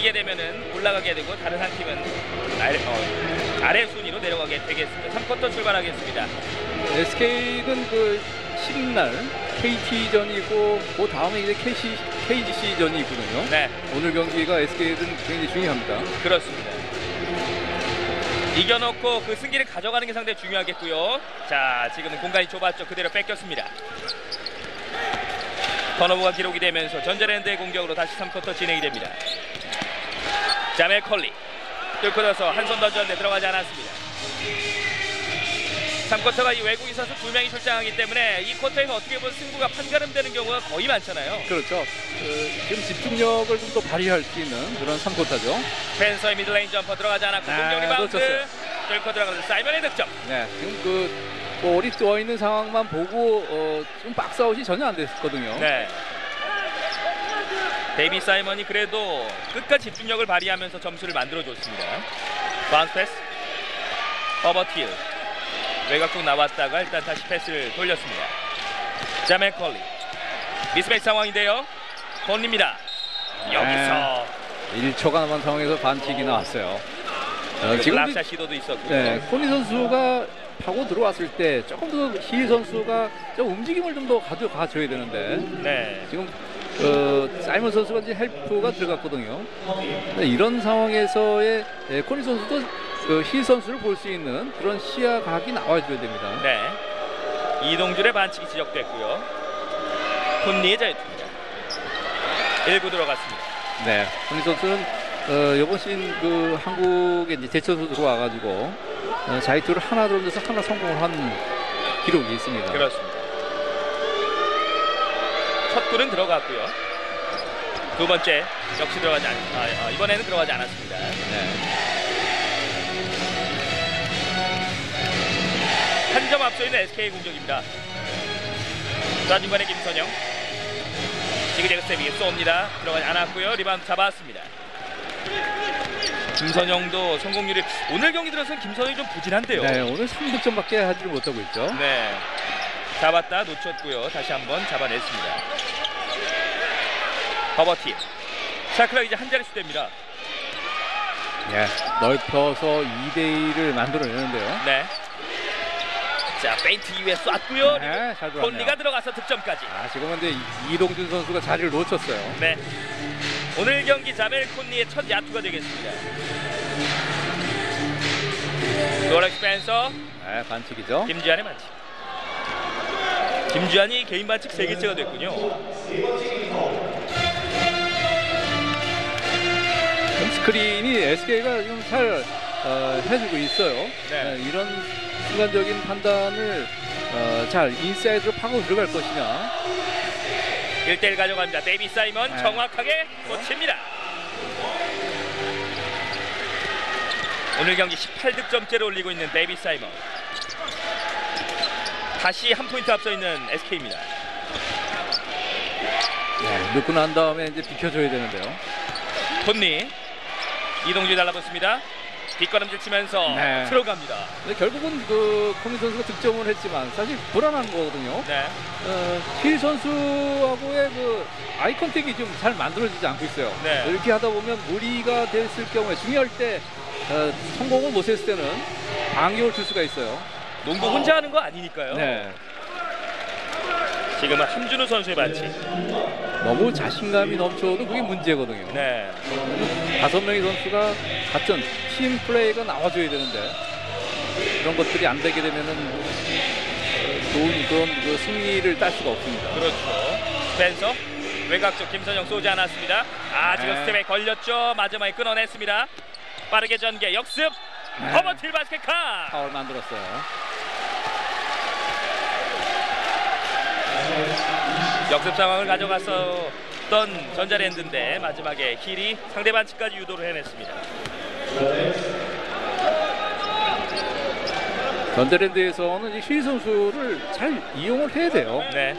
이기게 되면은 올라가게 되고 다른 한 팀은 아래 순위로 내려가게 되겠습니다. 3쿼터 출발하겠습니다. SK는 그 10날 KT전이고 그 다음에 이제 KGC전이 있거든요. 네. 오늘 경기가 SK는 굉장히 중요합니다. 그렇습니다. 이겨놓고 그 승기를 가져가는 게 상당히 중요하겠고요. 자, 지금은 공간이 좁았죠. 그대로 뺏겼습니다. 턴오버가 기록이 되면서 전자랜드의 공격으로 다시 3쿼터 진행이 됩니다. 자멜 컬리 뚫고 들어서 한 손 던졌는데 들어가지 않았습니다. 3쿼터가 이 외국인 선수 2명이 출장하기 때문에 이 쿼터에서 어떻게 보면 승부가 판가름되는 경우가 거의 많잖아요. 그렇죠. 지금 집중력을 좀 더 발휘할 수 있는 그런 3쿼터죠. 펜서의 미들레인 점퍼 들어가지 않았고 공격 리바운드 뚫고 들어가서 사이먼의 득점. 네, 지금 그 볼이 떠 있는 상황만 보고 좀 박스아웃이 전혀 안 됐거든요. 네. 데이비 사이먼이 그래도 끝까지 집중력을 발휘하면서 점수를 만들어줬습니다. 바운스 패스. 허버틸. 외곽 쪽 나왔다가 일단 다시 패스를 돌렸습니다. 자멜 컬리. 미스매치 상황인데요. 콘입니다. 여기서 1초가 남은 상황에서 반칙이 나왔어요. 지금 랍샷 시도도 있었고요. 네, 코니 선수가 파고 들어왔을 때 조금 더 힐 선수가 좀 움직임을 좀 더 가져가줘야 되는데 네. 지금 사이먼 선수가 이제 헬프가 들어갔거든요. 이런 상황에서의 코니 선수도 힐 선수를 볼 수 있는 그런 시야 각이 나와줘야 됩니다. 네. 이동준의 반칙이 지적됐고요. 콘리의 자유투입니다. 1구 들어갔습니다. 네, 코니 선수는 이번 시즌 그 한국에 이제 대천수 들어와가지고 자유투를 하나 던져서 하나 성공을 한 기록이 있습니다. 그렇습니다. 첫 골은 들어갔고요. 두 번째 역시 들어가지 이번에는 들어가지 않았습니다. 네. 한 점 앞서 있는 SK 공격입니다. 좌중간의 김선영. 지그재그 스텝이 쏩니다. 들어가지 않았고요. 리바운드 잡았습니다. 김선영도 성공률이 오늘 경기 들어서는 김선영이 좀 부진한데요. 네, 오늘 3득점밖에 하지를 못하고 있죠. 네, 잡았다 놓쳤고요. 다시 한번 잡아냈습니다. 허버티. 샤클락 이제 한 자릿수 됩니다. 네, 넓혀서 2대2를 만들어내는데요. 네. 자, 페인트 이후에 쐈고요. 네, 잘 들어갔네요. 콘리가 들어가서 득점까지. 지금은 이제 이동준 선수가 자리를 놓쳤어요. 네. 오늘 경기 자멜 콘리의 첫 야투가 되겠습니다. 노렉 스펜서. 네, 반칙이죠. 김주환의 반칙. 김주환이 개인 반칙 3개째가 됐군요. 스크린이 SK가 좀 잘 해주고 있어요. 네. 이런 순간적인 판단을 잘 인사이드로 파고 들어갈 것이냐. 1대1 가져갑니다. 데이비 사이먼 네. 정확하게 꽂힙니다. 오늘 경기 18득점째를 올리고 있는 데이비 사이먼. 다시 한 포인트 앞서 있는 SK입니다. 네, 넣고 난 다음에 이제 비켜줘야 되는데요. 톤니. 이동준이 달라붙습니다. 뒷걸음질 치면서 네. 들어갑니다. 근데 결국은 그 코니 선수가 득점을 했지만 사실 불안한 거거든요. 네. 힐 선수하고의 그 아이 컨택이 좀 잘 만들어지지 않고 있어요. 네. 이렇게 하다 보면 무리가 됐을 경우에 중요할 때 성공을 못 했을 때는 반격을 줄 수가 있어요. 농구 혼자 하는 거 아니니까요. 네. 지금은 함준우 선수의 반칙. 너무 자신감이 넘쳐도 그게 문제거든요. 네. 5명의 선수가 같은 팀 플레이가 나와줘야 되는데 그런 것들이 안 되게 되면은 좋은 그런 그 승리를 딸 수가 없습니다. 그렇죠. 스펜서 외곽 쪽 김선영 쏘지 않았습니다. 지금 네. 스텝에 걸렸죠. 마지막에 끊어냈습니다. 빠르게 전개 역습. 네. 허버틸 바스켓 카. 파울 만들었어요. 역습 상황을 가져갔었던 전자랜드인데 마지막에 힐이 상대 반칙까지 유도를 해냈습니다. 전자랜드에서는 이 힐 선수를 잘 이용을 해야 돼요. 네.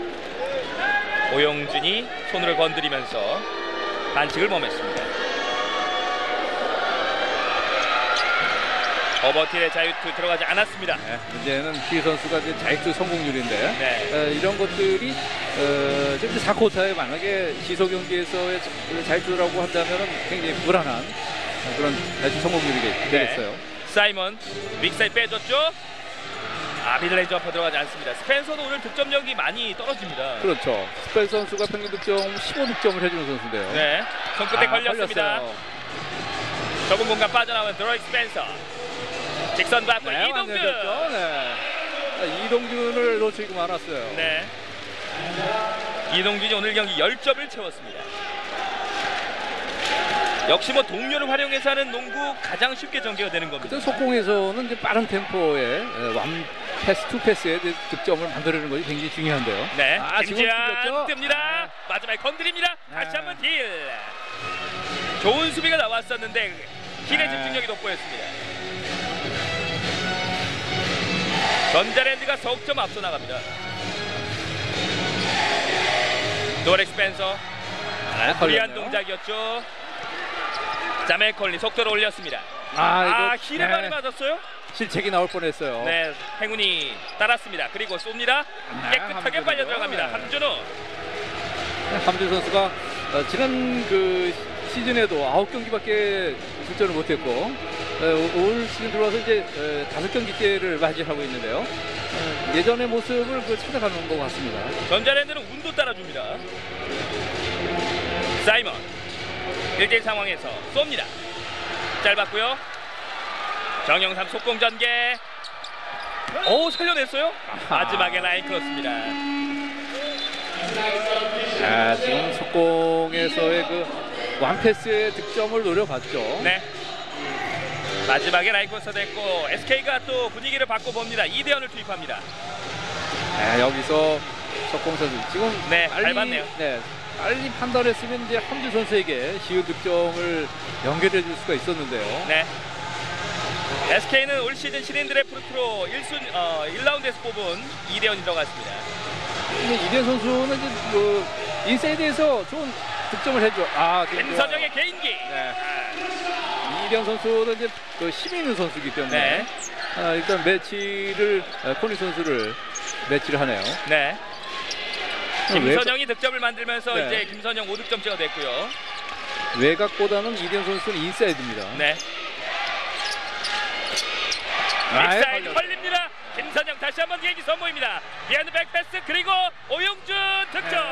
오영준이 손으로 건드리면서 반칙을 범했습니다. 오버틸의 자유투 들어가지 않았습니다. 네, 문제는 키 선수가 이제 자유투 성공률인데 네. 이런 것들이 지금 4쿼터에 만약에 시소 경기에서의 자유투라고 한다면은 굉장히 불안한 그런 자유투 성공률이 되겠어요. 사이먼 빅사이 빼줬죠. 미들레인지 점퍼 들어가지 않습니다. 스펜서도 오늘 득점력이 많이 떨어집니다. 그렇죠. 스펠 선수가 평균 득점 15득점을 해주는 선수인데요. 네, 손끝에 걸렸습니다. 걸렸어요. 좁은 공간 빠져나오는 드로이 스펜서. 직선 받고 네, 이동준. 완전히 네. 이동준을 놓치고 말았어요. 네. 이동준이 오늘 경기 10점을 채웠습니다. 역시 뭐 동료를 활용해서 하는 농구 가장 쉽게 전개가 되는 겁니다. 속공에서는 이제 빠른 템포의 완 패스 투 패스의 득점을 만들어내는 것이 굉장히 중요한데요. 네, 지금 김지한 뚫렸죠? 뜹니다. 마지막에 건드립니다. 다시 네. 한번 딜. 좋은 수비가 나왔었는데 힐의 집중력이 돋보였습니다. 전자랜드가 석점 앞서 나갑니다. 노렉 스펜서 무리한 동작이었죠. 자멜 콜리 속도를 올렸습니다. 이거, 힐에 많이 맞았어요. 실책이 나올 뻔했어요. 네, 행운이 따랐습니다. 그리고 쏩니다. 깨끗하게 함준호. 빨려 들어갑니다. 네. 함준호. 함준 선수가 지난 그 시즌에도 9경기밖에 출전을 못했고 올 시즌 들어와서 이제 5경기째를 맞이하고 있는데요. 예전의 모습을 찾아가는 것 같습니다. 전자랜드는 운도 따라줍니다. 사이먼 1대1 상황에서 쏩니다. 짧았고요. 정영삼 속공 전개. 살려냈어요. 마지막에 라인 크로스입니다. 지금 속공에서의 그 완패스의 득점을 노려봤죠. 네. 마지막에 라인 크로스 됐고 SK가 또 분위기를 바꿔봅니다. 이대현을 투입합니다. 여기서 석공 선수 지금 밟았네요. 빨리 판단했으면 이제 함준 선수에게 쉬운 득점을 연결해 줄 수가 있었는데요. 네. SK는 올 시즌 신인 드래프트로 1라운드에서 뽑은 이대현이 들어갔습니다. 이대현 선수는 이제 그 인사이드에서 좋은 득점을 해줘. 김선영의 개인기. 네. 이대현 선수는 이제 그 힘이 있는 선수이기 때문에 일단 매치를 코니 선수를 매치를 하네요. 네. 김선영이 득점을 만들면서 이제 김선영 5득점째가 됐고요. 외곽보다는 이대현 선수는 인사이드입니다. 네. 빅사이드 걸립니다. 김선영 다시 한번 예기 선보입니다. 비하인드 백패스 그리고 오용준 득점.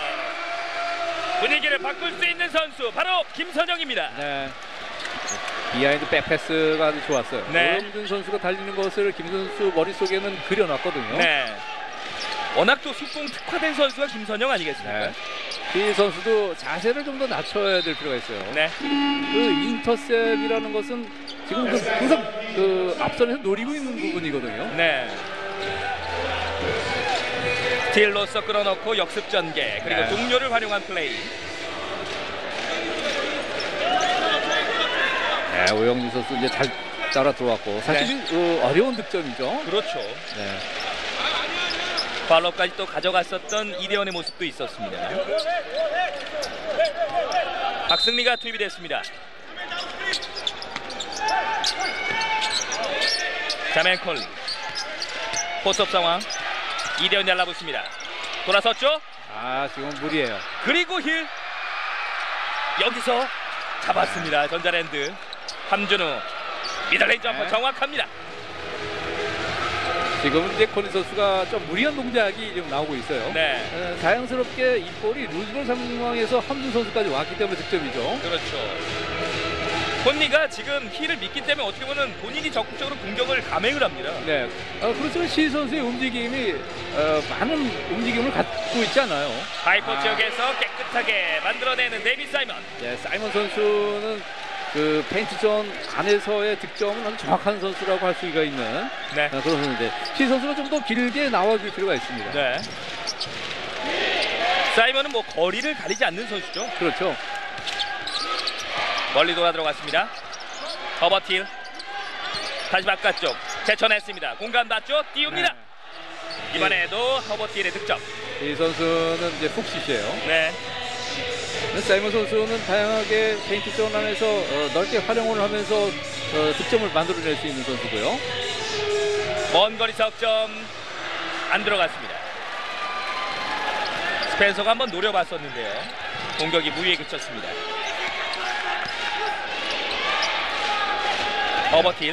분위기를 바꿀 수 있는 선수 바로 김선영입니다. 네. 비하인드 백패스가 아주 좋았어요. 네. 오영준 선수가 달리는 것을 김 선수 머릿속에는 그려놨거든요. 네. 워낙 또 속공 특화된 선수가 김선영 아니겠습니까? 네. 이 선수도 자세를 좀 더 낮춰야 될 필요가 있어요. 네. 그 인터셉이라는 것은 지금 항상 그 앞선에서 노리고 있는 부분이거든요. 네. 스틸로서 끌어넣고 역습 전개 그리고 동료를 활용한 플레이. 오영준 선수 이제 잘 따라 들어왔고 사실 어려운 득점이죠. 그렇죠. 네. 팔로까지 또 가져갔었던 이대현의 모습도 있었습니다. 박승리가 투입이 됐습니다. 자멜 콜리 포스업 상황. 이대현 잘라붙습니다. 돌아섰죠? 지금 무리예요. 그리고 힐 여기서 잡았습니다. 전자랜드 함준우 미들레인지 점퍼 정확합니다. 지금 이제 코니 선수가 좀 무리한 동작이 지금 나오고 있어요. 네. 자연스럽게 이 볼이 루즈볼 상황에서 함준 선수까지 왔기 때문에 득점이죠. 그렇죠. 콘니가 지금 힐을 믿기 때문에 어떻게 보면 본인이 적극적으로 공격을 감행을 합니다. 네. 그렇지만 시 선수의 움직임이 많은 움직임을 갖고 있지 않아요. 하이퍼 지역에서 깨끗하게 만들어내는 데이비 사이먼. 네, 사이먼 선수는 그 페인트존 안에서의 득점은 아주 정확한 선수라고 할 수가 있는 그런 선수인데 시 선수가 좀 더 길게 나와줄 필요가 있습니다. 네. 사이먼은 뭐 거리를 가리지 않는 선수죠. 그렇죠. 멀리 돌아 들어갔습니다. 허버틸 다시 바깥쪽 제쳐냈습니다. 공간 받죠. 띄웁니다. 이번에도 허버틸의 득점. 이 선수는 이제 훅슛이에요. 네. 사이먼 선수는 다양하게 페인트 존 안에서 넓게 활용을 하면서 득점을 만들어낼 수 있는 선수고요. 먼 거리 석점 안 들어갔습니다. 스펜서가 한번 노려봤었는데요. 공격이 무위에 그쳤습니다. 어버틸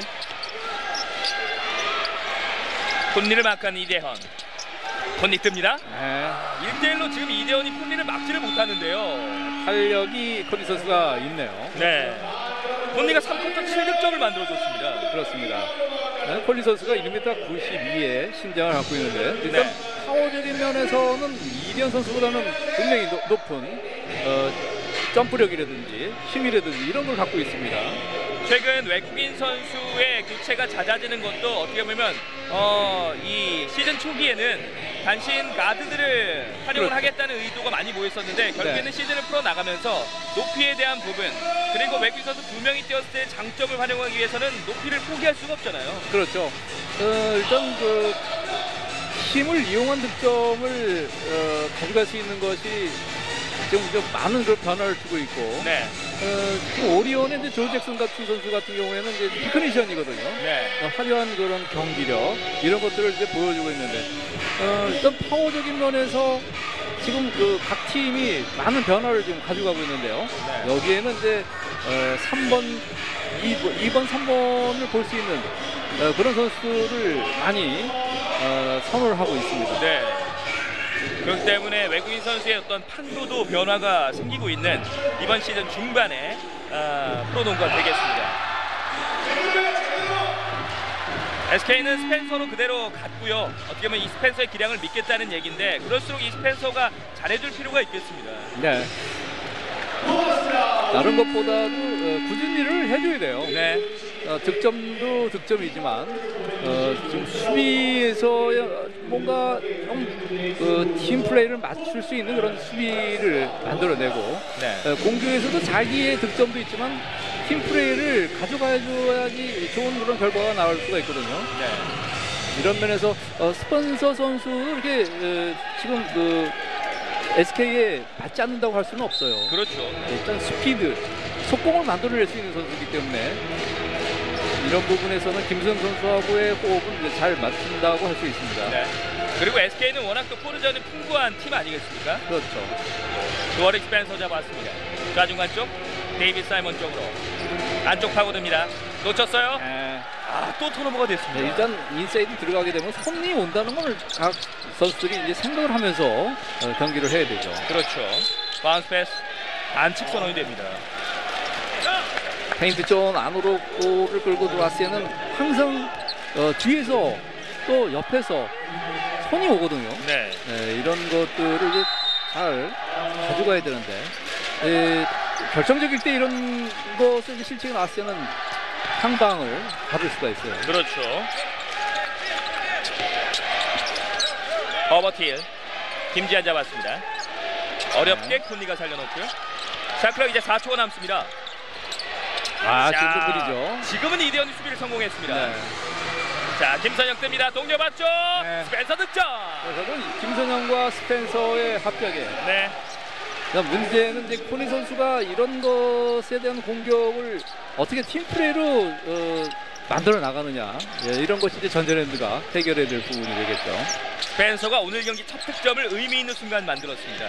콘리를 막한 이대헌. 콘리 뜹니다. 네. 1대1로 지금 이대헌이 콘리를 막지를 못하는데요. 탄력이 콘리 선수가 있네요. 네. 콘리가 3쿼터 7득점을 만들어줬습니다. 그렇습니다. 네, 콜리 선수가 1m 92의 신장을 갖고 있는데 일단 네. 파워적인 면에서는 이대헌 선수보다는 굉장히 높은 점프력이라든지 힘이라든지 이런 걸 갖고 있습니다. 최근 외국인 선수의 교체가 잦아지는 것도 어떻게 보면 이 시즌 초기에는 단신 가드들을 활용을 그렇죠. 하겠다는 의도가 많이 보였었는데 결국에는 시즌을 풀어나가면서 높이에 대한 부분 그리고 외국인 선수 2명이 뛰었을 때 장점을 활용하기 위해서는 높이를 포기할 수가 없잖아요. 그렇죠. 일단 그 힘을 이용한 득점을 가져갈 수 있는 것이 지금 좀 많은 그 변화를 주고 있고 네. 지금 오리온의 이제 조 잭슨 같은 선수 같은 경우에는 이제 테크니션이거든요. 네. 화려한 그런 경기력 이런 것들을 이제 보여주고 있는데 일단 파워적인 면에서 지금 그 각 팀이 많은 변화를 지금 가져가고 있는데요. 네. 여기에는 이제 3번, 2번, 3번을 볼 수 있는 그런 선수를 많이 선호를 하고 있습니다. 네. 그렇기 때문에 외국인 선수의 어떤 판도도 변화가 생기고 있는 이번 시즌 중반에 프로농구가 되겠습니다. SK는 스펜서로 그대로 갔고요. 어떻게 보면 이 스펜서의 기량을 믿겠다는 얘기인데 그럴수록 이 스펜서가 잘해줄 필요가 있겠습니다. 네. 다른 것보다도 꾸준히를 해줘야 돼요. 네. 득점도 득점이지만 지금 수비에서 뭔가 팀 플레이를 맞출 수 있는 그런 수비를 만들어내고 네. 공격에서도 자기의 득점도 있지만 팀 플레이를 가져가야지 좋은 그런 결과가 나올 수가 있거든요. 네. 이런 면에서 스펜서 선수 이렇게 지금 그 SK에 맞지 않는다고 할 수는 없어요. 그렇죠. 일단 스피드, 속공을 만들어낼 수 있는 선수이기 때문에 이런 부분에서는 김수영 선수하고의 호흡은 이제 잘 맞춘다고 할 수 있습니다. 네. 그리고 SK는 워낙 또 포르전이 풍부한 팀 아니겠습니까? 그렇죠. 두어릭 스펜서 잡았습니다. 좌중간 쪽 데이빗 사이먼 쪽으로 안쪽 파고듭니다. 놓쳤어요. 또 턴오버가 됐습니다. 네, 일단 인사이드 들어가게 되면 손이 온다는 걸 각 선수들이 이제 생각을 하면서 경기를 해야 되죠. 그렇죠. 바운스 패스 안측 선언이 됩니다. 페인트 존 안으로 볼을 끌고 들어왔을 때는 항상 뒤에서 또 옆에서 손이 오거든요. 네. 이런 것들을 이제 잘 가져가야 되는데 결정적일 때 이런 것을 실책이 나왔을 때는 상방을 받을 수가 있어요. 그렇죠. 어버틸 김지한 잡았습니다. 어렵게 콘리가 살려놓고요. 자, 그럼 이제 4초가 남습니다. 지금도 그리죠. 지금은 이대헌이 수비를 성공했습니다. 네. 자, 김선영 뜹니다. 동료 맞죠? 네. 스펜서 득점. 그래서 김선영과 스펜서의 합작에 네. 문제는 이제 코니 선수가 이런 것에 대한 공격을 어떻게 팀 플레이로 만들어 나가느냐, 이런 것이 이제 전자랜드가 해결해야 될 부분이 되겠죠. 스펜서가 오늘 경기 첫 득점을 의미 있는 순간 만들었습니다.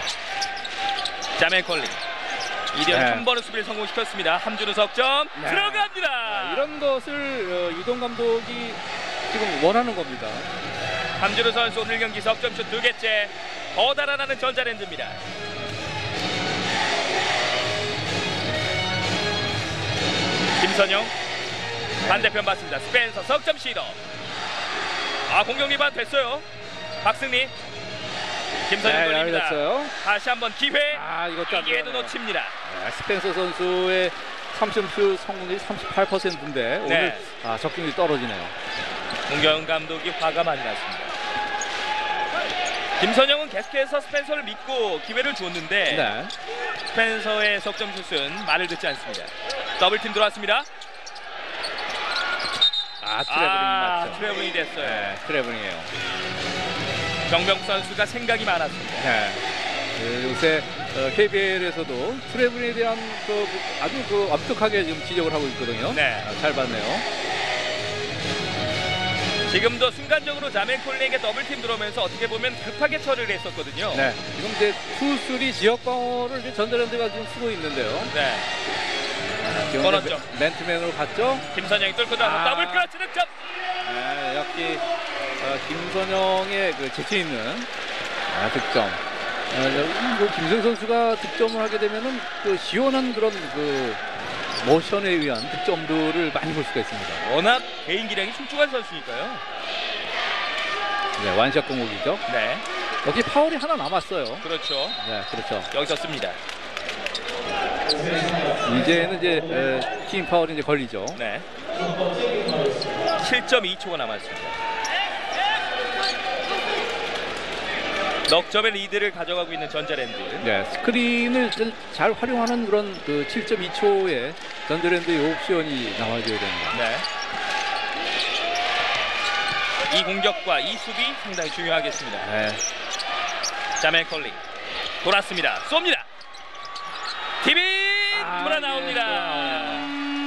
자멜 컬링 이대헌 네. 한 번의 수비를 성공시켰습니다. 함준우 석점 들어갑니다. 이런 것을 유동 감독이 지금 원하는 겁니다. 함준우 선수 오늘 경기 석점슛 2개째. 더 달아나는 전자랜드입니다. 김선영 반대편 봤습니다. 스펜서 석점 시도. 공격 리바운 됐어요. 박승리. 김선영 돌립니다. 열렸어요. 다시 한번 기회. 이것도 안 기회도 들어가네요. 놓칩니다. 스펜서 선수의 3점슛 성공률이 38%인데 오늘 적중률이 떨어지네요. 공경 감독이 화가 많이 났습니다. 김선영은 계속해서 스펜서를 믿고 기회를 줬는데 스펜서의 석점슛은 말을 듣지 않습니다. 더블팀 들어왔습니다. 트래블링이 맞죠. 트래블링이 됐어요. 트래블링이에요. 정병 선수가 생각이 많았습니다. 요새 KBL에서도 트래블에 대한 아주 엄격하게 지금 지적을 하고 있거든요. 네. 잘 봤네요. 지금도 순간적으로 자멜콜리에게 더블팀 들어오면서 어떻게 보면 급하게 처리를 했었거든요. 네. 지금 이제 투, 3 지역 방어를 이제 전자랜드가 지금 쓰고 있는데요. 네. 지금 걸었죠. 맨투맨으로 갔죠. 김선영이 뚫고 나서 더블 클러치 득점. 네, 역시 김선영의 그 재치 있는 득점. 여기 김선영 선수가 득점을 하게 되면은 그 시원한 그런 그 모션에 의한 득점들을 많이 볼 수가 있습니다. 워낙 개인 기량이 출중한 선수니까요. 네, 완샷 공격이죠. 네. 여기 파울이 하나 남았어요. 그렇죠. 네, 그렇죠. 여기서 씁니다. 이제는 이제 팀 파울이 이제 걸리죠. 네. 7.2초가 남았습니다. 넉 점의 리드를 가져가고 있는 전자랜드. 네, 스크린을 잘 활용하는 그런 그 7.2초의 전자랜드의 옵션이 나와줘야 됩니다. 네. 이 공격과 이 수비 상당히 중요하겠습니다. 네. 자멜콜리 돌았습니다. 쏩니다. 팀이 돌아 나옵니다.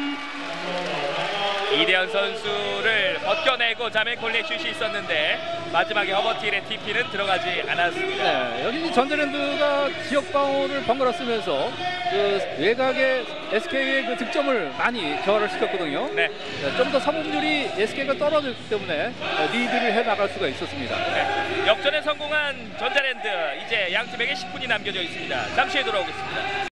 이대현 선수를 벗겨내고 자멜콜리의 슛이 있었는데 마지막에 허버틸의 TP는 들어가지 않았습니다. 네, 여기 이제 전자랜드가 지역 방어를 번갈아 쓰면서 그 외곽의 SK의 그 득점을 많이 저하를 시켰거든요. 네. 좀 더 성공률이 SK가 떨어졌기 때문에 리드를 해 나갈 수가 있었습니다. 네. 역전에 성공한 전자랜드, 이제 양 팀에게 10분이 남겨져 있습니다. 잠시 후에 돌아오겠습니다.